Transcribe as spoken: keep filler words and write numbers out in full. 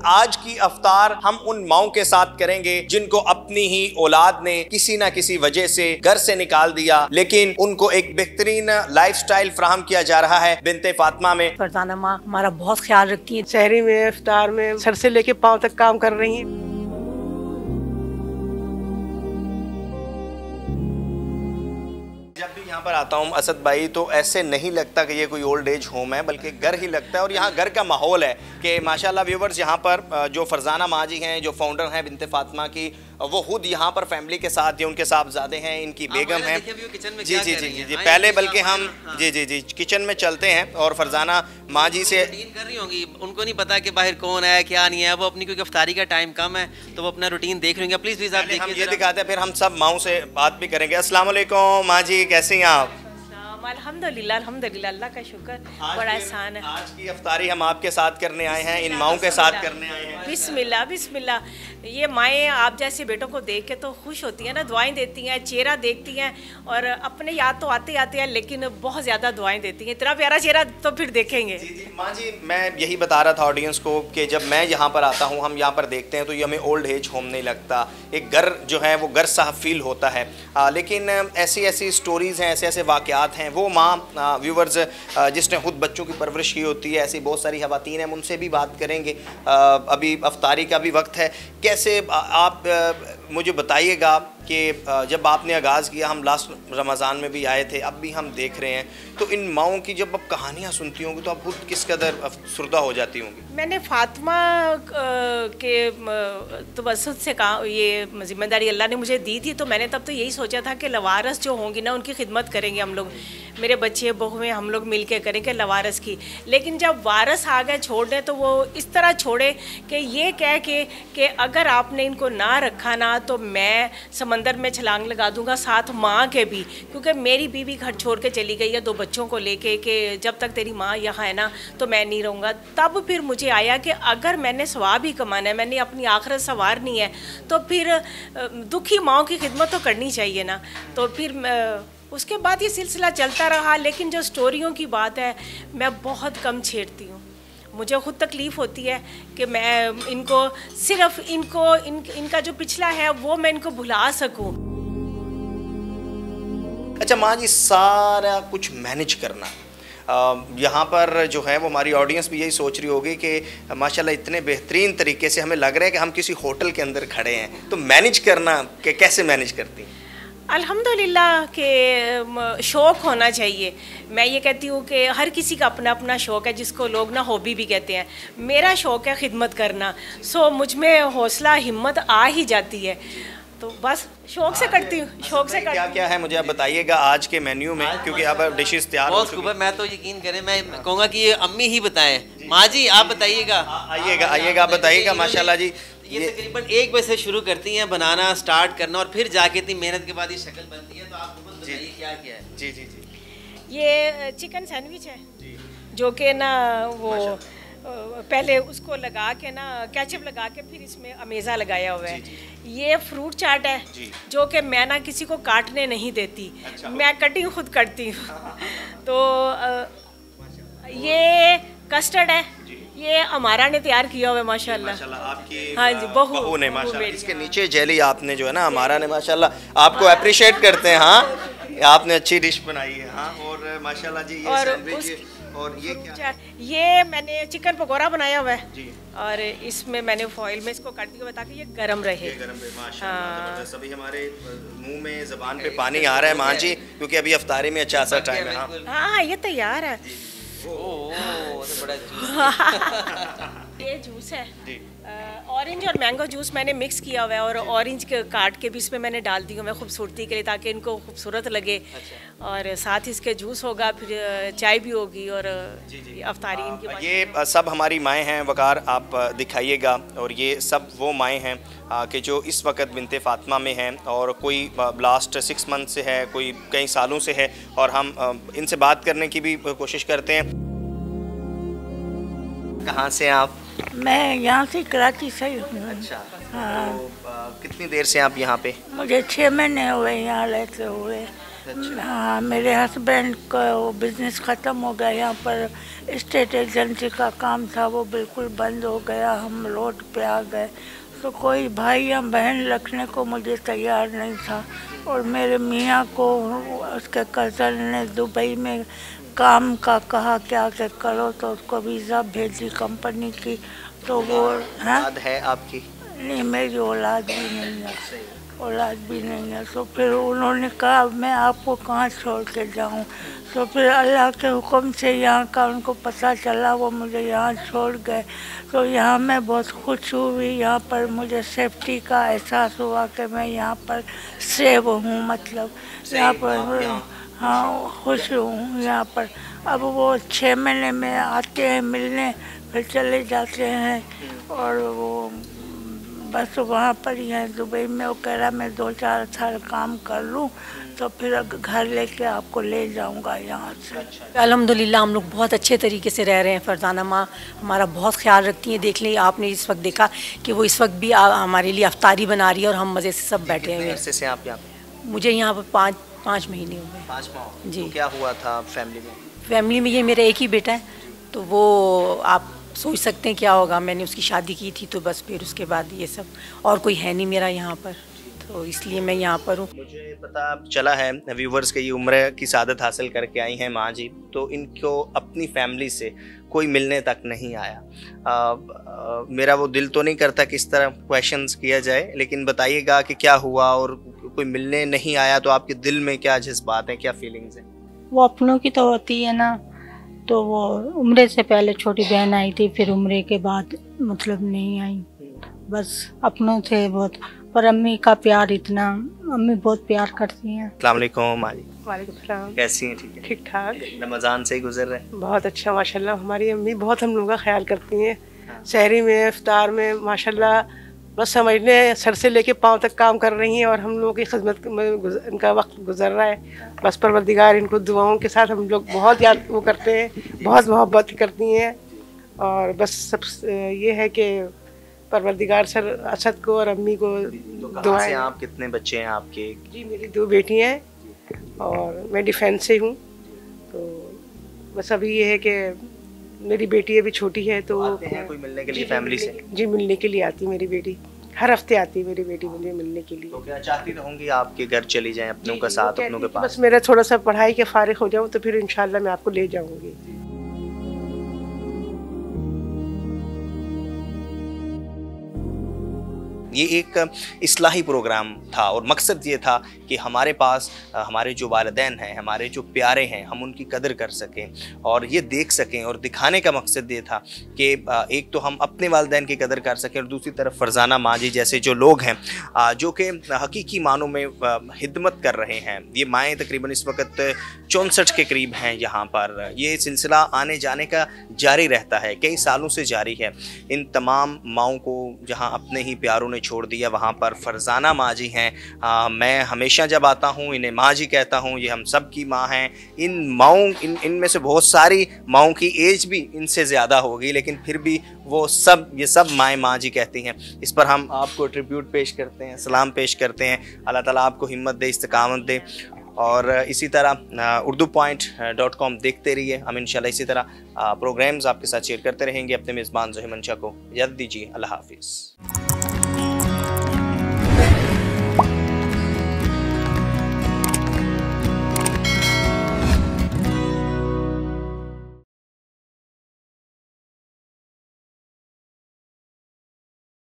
आज की अफ्तार हम उन माओं के साथ करेंगे जिनको अपनी ही औलाद ने किसी ना किसी वजह से घर से निकाल दिया, लेकिन उनको एक बेहतरीन लाइफस्टाइल फराहम किया जा रहा है बिनते फातिमा में। फरजाना माँ हमारा बहुत ख्याल रखती है, शहरी में इफ्तार में सर से लेके पाँव तक काम कर रही हैं। जब भी यहाँ पर आता हूँ असद भाई तो ऐसे नहीं लगता कि ये कोई ओल्ड एज होम है, बल्कि घर ही लगता है। और यहाँ घर का माहौल है कि माशाल्लाह व्यूवर्स, यहाँ पर जो फरजाना माँ जी हैं, जो फाउंडर हैं बिनते फातिमा की, वो खुद यहाँ पर फैमिली के साथ, ये उनके साहबजादे हैं, इनकी बेगम है। जी जी जी जी पहले बल्कि हम जी जी जी किचन में चलते हैं और फरजाना माँ जी से कर रही होंगी। उनको नहीं पता कि बाहर कौन है क्या नहीं है, वो अपनी क्योंकि इफ्तारी का टाइम कम है तो वो अपना रूटीन देख लेंगे। प्लीज प्लीज आप देखिए, ये दिखाते हैं, फिर हम सब माओं से बात भी करेंगे। अस्सलाम वालेकुम माँ जी, कैसी हैं आप? अल्हम्दुलिल्लाह अल्हम्दुलिल्लाह, अल्लाह का शुक्र, बड़ा एहसान है। आज की इफ्तारी हम आपके साथ करने आए हैं, इन माओं के साथ करने आए हैं। बिस्मिल्लाह बिस्मिल्लाह। ये माएँ आप जैसे बेटों को देख के तो खुश होती हैं ना, दुआएं देती हैं, चेहरा देखती हैं, और अपने याद तो आते आते हैं लेकिन बहुत ज़्यादा दुआएं देती हैं। इतना प्यारा चेहरा तो फिर देखेंगे। जी जी माँ जी, मैं यही बता रहा था ऑडियंस को कि जब मैं यहाँ पर आता हूँ, हम यहाँ पर देखते हैं तो ये हमें ओल्ड एज होम नहीं लगता, एक घर जो है वो घर सा फील होता है। आ, लेकिन ऐसी ऐसी स्टोरीज़ हैं, ऐसे ऐसे वाक़यात हैं। वो माँ व्यूवर्स जिसने खुद बच्चों की परवरिश की होती है, ऐसी बहुत सारी ख़वातीन हैं, उनसे भी बात करेंगे। आ, अभी अफ्तारी का भी वक्त है। कैसे आप मुझे बताइएगा कि जब आपने आगाज़ किया, हम लास्ट रमज़ान में भी आए थे, अब भी हम देख रहे हैं, तो इन माओं की जब आप कहानियाँ सुनती होंगी तो आप खुद किस कदर अफसरदा हो जाती होंगी? मैंने फातिमा के तवस्सुत से कहा, ये जिम्मेदारी अल्लाह ने मुझे दी थी, तो मैंने तब तो यही सोचा था कि लवारस जो होंगी ना उनकी खिदमत करेंगे हम लोग, मेरे बच्चे बहुएं हम लोग मिल के करेंगे लवारस की। लेकिन जब वारस आ गए छोड़ने, तो वो इस तरह छोड़े कि ये कह के कि अगर आपने इनको ना रखा ना तो मैं समंदर में छलांग लगा दूंगा, साथ माँ के भी, क्योंकि मेरी बीवी घर छोड़ के चली गई है दो बच्चों को लेके कि जब तक तेरी माँ यहाँ है ना तो मैं नहीं रहूँगा। तब फिर मुझे आया कि अगर मैंने सवाब ही कमाना है, मैंने अपनी आखिरत संवारनी है, तो फिर दुखी माँओं की खिदमत तो करनी चाहिए ना। तो फिर उसके बाद ये सिलसिला चलता रहा। लेकिन जो स्टोरियों की बात है, मैं बहुत कम छेड़ती हूँ। मुझे ख़ुद तकलीफ़ होती है कि मैं इनको सिर्फ इनको इन, इनका जो पिछला है वो मैं इनको भुला सकूं। अच्छा माँ जी, सारा कुछ मैनेज करना यहाँ पर जो है वो हमारी ऑडियंस भी यही सोच रही होगी कि माशाल्लाह इतने बेहतरीन तरीके से हमें लग रहा है कि हम किसी होटल के अंदर खड़े हैं, तो मैनेज करना कि कैसे मैनेज करती हैं? अल्हम्दुलिल्लाह के शौक़ होना चाहिए। मैं ये कहती हूँ कि हर किसी का अपना अपना शौक़ है, जिसको लोग ना हॉबी भी कहते हैं। मेरा शौक़ है खिदमत करना, सो मुझ में हौसला हिम्मत आ ही जाती है, तो बस शौक़ से करती हूँ, शौक़ से करती। क्या क्या है मुझे आप बताइएगा आज के मेन्यू में, क्योंकि अब डिशेस तैयार हो चुकी हैं। मैं तो यकीन करें, मैं कहूँगा कि ये अम्मी ही बताएं। माँ जी आप बताइएगा। आइएगा आइएगा आप बताइएगा। माशाल्लाह जी, ये तकरीबन एक बजे से शुरू करती हैं बनाना स्टार्ट करना, और फिर जाके इतनी मेहनत के बाद ये शक्ल बनती है। तो आप बताइए क्या क्या है? जी जी जी ये चिकन सैंडविच है जो कि ना वो पहले उसको लगा के ना केचप लगा के फिर इसमें अमेज़ा लगाया हुआ है। ये फ्रूट चाट है जो कि मैं ना किसी को काटने नहीं देती। अच्छा, मैं कटिंग खुद करती हूँ। तो ये कस्टर्ड है, ये हमारा ने तैयार किया हुआ है माशाल्लाह। माशाल्लाह आपकी हाँ जी, बहू, बहू ने माशाल्लाह। इसके नीचे जेली आपने जो है ना हमारा ने माशाल्लाह आपको अप्रिशिएट करते हैं। हाँ, आपने अच्छी डिश बनाई है। हाँ, और माशाल्लाह जी ये सैंडविच और ये क्या? ये मैंने चिकन पकौड़ा बनाया हुआ है जी, और इसमें मैंने फॉइल में इसको काट दिया ताकि ये गरम रहे। गरम रहे माशाल्लाह। सभी हमारे मुंह में ज़बान पे पानी आ रहा है माँ जी, क्योंकि अभी अफ्तारी में अच्छा सा टाइम है। हाँ ये तैयार है। बड़ा ये जूस है, ऑरेंज और मैंगो जूस मैंने मिक्स किया हुआ है, और ऑरेंज के काट के भी इसमें मैंने डाल दी हूँ मैं खूबसूरती के लिए, ताकि इनको खूबसूरत लगे। अच्छा। और साथ ही इसके जूस होगा, फिर चाय भी होगी, और अफ्तारी इनकी। ये सब हमारी माएँ हैं। वकार आप दिखाइएगा। और ये सब वो माएँ हैं कि जो इस वक्त बिनते फातिमा में हैं, और कोई लास्ट सिक्स मंथ से है, कोई कई सालों से है, और हम इनसे बात करने की भी कोशिश करते हैं। कहाँ से आप? मैं यहाँ से कराची से ही हूँ। अच्छा। हाँ। तो कितनी देर से आप यहाँ पे? मुझे छः महीने हुए यहाँ रहते हुए। हाँ, मेरे हस्बैंड का वो बिजनेस ख़त्म हो गया, यहाँ पर स्टेट एजेंसी का काम था वो बिल्कुल बंद हो गया, हम रोड पे आ गए। तो कोई भाई या बहन रखने को मुझे तैयार नहीं था, और मेरे मियाँ को उसके कज़न ने दुबई में काम का कहा क्या के करो, तो उसको वीज़ा भेजी कंपनी की। तो वो औलाद है आपकी? नहीं, मेरी औलाद भी नहीं है, औलाद भी नहीं है। तो फिर उन्होंने कहा मैं आपको कहाँ छोड़ के जाऊँ। तो फिर अल्लाह के हुक्म से यहाँ का उनको पता चला, वो मुझे यहाँ छोड़ गए। तो यहाँ मैं बहुत खुश हुई, यहाँ पर मुझे सेफ्टी का एहसास हुआ कि मैं यहाँ पर सेव हूँ, मतलब यहाँ पर हाँ खुश हूँ यहाँ पर। अब वो छः महीने में आते हैं मिलने, फिर चले जाते हैं, और वो बस वहाँ पर ही है दुबई में। वो कह रहा मैं दो चार साल काम कर लूँ तो फिर घर लेके आपको ले जाऊँगा यहाँ से। अल्हम्दुलिल्लाह हम लोग बहुत अच्छे तरीके से रह रहे हैं। फरजाना माँ हमारा बहुत ख्याल रखती हैं। देख लें आपने इस वक्त देखा कि वो इस वक्त भी आ, हमारे लिए अफ्तारी बना रही है, और हम मज़े से सब बैठे हुए हैं। से आप यहाँ पे? मुझे यहाँ पर पाँच पाँच महीने हो गए। पाँच माह? जी। तो क्या हुआ था फैमिली में? फैमिली में ये मेरा एक ही बेटा है, तो वो आप सोच सकते हैं क्या होगा। मैंने उसकी शादी की थी, तो बस फिर उसके बाद ये सब, और कोई है नहीं मेरा यहाँ पर, तो इसलिए मैं यहाँ पर हूँ। मुझे पता चला है व्यूवर्स के ये उम्र की सादत हासिल करके आई हैं माँ जी, तो इनको अपनी फैमिली से कोई मिलने तक नहीं आया। आ, आ, मेरा वो दिल तो नहीं करता कि इस तरह क्वेश्चंस किया जाए, लेकिन बताइएगा कि क्या हुआ, और कोई मिलने नहीं आया तो आपके दिल में क्या जज्बात हैं, क्या फीलिंग्स हैं? वो अपनों की तो होती है ना, तो वो उम्रे से पहले छोटी बहन आई थी, फिर उम्रे के बाद मतलब नहीं आई, बस अपनों से बहुत। पर अम्मी का प्यार इतना, अम्मी बहुत प्यार करती हैं। अस्सलाम वालेकुम माँ जी। वालेकुम सलाम। कैसी हैं? ठीक है? ठीक ठाक, रमज़ान से ही गुजर रहे हैं? बहुत अच्छा माशाल्लाह। हमारी अम्मी बहुत हम लोगों का ख्याल करती हैं, सहरी में इफ्तार में माशाल्लाह, बस समझने सर से लेके पाँव तक काम कर रही हैं, और हम लोगों की खिदमत में इनका वक्त गुजर रहा है। बस परवरदिगार इनको दुआओं के साथ हम लोग बहुत याद वो करते हैं, बहुत मोहब्बत करती हैं, और बस सब ये है कि परवरदिगार सर असद को और अम्मी को तो दुआएं। आप कितने बच्चे हैं आपके? जी मेरी दो बेटी हैं, और मैं डिफेंस से हूँ। तो बस अभी ये है कि मेरी बेटी अभी छोटी है, तो आते हैं कोई मिलने के लिए फैमिली से? जी मिलने के लिए आती मेरी बेटी, हर हफ्ते आती है मेरी बेटी मुझे मिलने के लिए। तो क्या चाहती रहूंगी आपके घर चली जाएं, अपनों का साथ, अपनों के पास? बस मेरा थोड़ा सा पढ़ाई के फारिग हो जाऊँ तो फिर इंशाल्लाह मैं आपको ले जाऊँगी। ये एक इस्लाही प्रोग्राम था, और मकसद ये था कि हमारे पास हमारे जो वालिदैन हैं, हमारे जो प्यारे हैं, हम उनकी कदर कर सकें और ये देख सकें, और दिखाने का मकसद ये था कि एक तो हम अपने वालिदैन की कदर कर सकें, और दूसरी तरफ फरजाना माँ जी जैसे जो लोग हैं जो कि हकीकी मानों में खिदमत कर रहे हैं। ये माएँ तकरीबन इस वक्त चौंसठ के करीब हैं यहाँ पर। ये सिलसिला आने जाने का जारी रहता है, कई सालों से जारी है। इन तमाम माँओं को जहाँ अपने ही प्यारों ने छोड़ दिया, वहाँ पर फरजाना माँ जी हैं। आ, मैं हमेशा जब आता हूँ इन्हें माँ जी कहता हूँ, ये हम सब की माँ हैं। इन माँओं इन इनमें से बहुत सारी माँओं की एज भी इनसे ज़्यादा होगी, लेकिन फिर भी वो सब ये सब माएँ माँ जी कहती हैं। इस पर हम आपको ट्रिब्यूट पेश करते हैं, सलाम पेश करते हैं। अल्लाह ताला आपको हिम्मत दे, इस्तकामत दे, और इसी तरह उर्दू पॉइंट डॉट कॉम देखते रहिए। हम इंशाल्लाह इसी तरह प्रोग्राम्स आपके साथ शेयर करते रहेंगे। अपने मेज़बान ज़ोहैब मंशा को इजाज़त दीजिए। अल्लाह हाफिज़।